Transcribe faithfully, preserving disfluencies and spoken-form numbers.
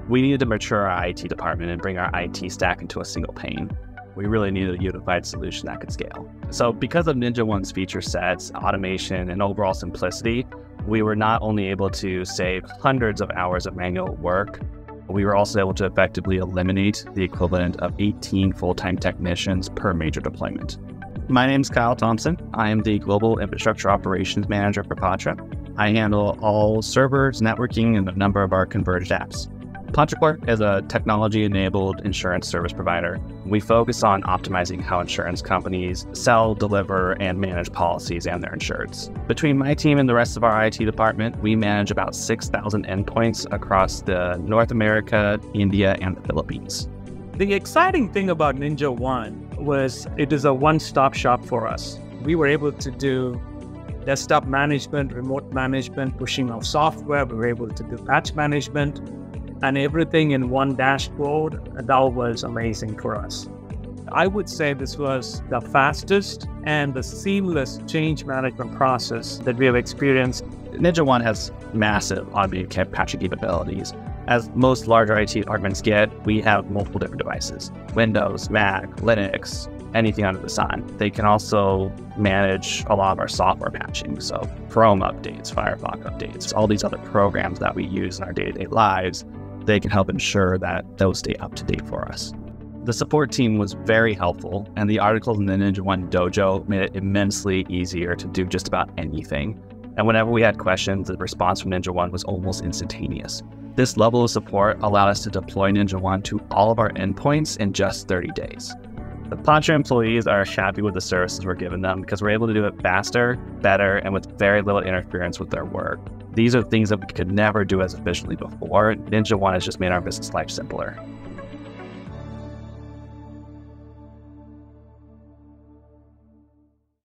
We needed to mature our I T department and bring our I T stack into a single pane. We really needed a unified solution that could scale. So because of NinjaOne's feature sets, automation, and overall simplicity, we were not only able to save hundreds of hours of manual work, we were also able to effectively eliminate the equivalent of eighteen full-time technicians per major deployment. My name is Kyle Thompson. I am the Global Infrastructure Operations Manager for Patra. I handle all servers, networking, and a number of our converged apps. Patra is a technology-enabled insurance service provider. We focus on optimizing how insurance companies sell, deliver, and manage policies and their insureds. Between my team and the rest of our I T department, we manage about six thousand endpoints across the North America, India, and the Philippines. The exciting thing about NinjaOne was it is a one-stop shop for us. We were able to do desktop management, remote management, pushing of software. We were able to do patch management, and everything in one dashboard. That was amazing for us. I would say this was the fastest and the seamless change management process that we have experienced. NinjaOne has massive automated patching capabilities. As most larger I T departments get, we have multiple different devices: Windows, Mac, Linux, anything under the sun. They can also manage a lot of our software patching, so Chrome updates, Firefox updates, all these other programs that we use in our day-to-day lives. They can help ensure that those stay up to date for us. The support team was very helpful, and the articles in the NinjaOne dojo made it immensely easier to do just about anything. And whenever we had questions, the response from NinjaOne was almost instantaneous. This level of support allowed us to deploy NinjaOne to all of our endpoints in just thirty days. The Patra employees are happy with the services we're giving them because we're able to do it faster, better, and with very little interference with their work. These are things that we could never do as efficiently before. NinjaOne has just made our business life simpler.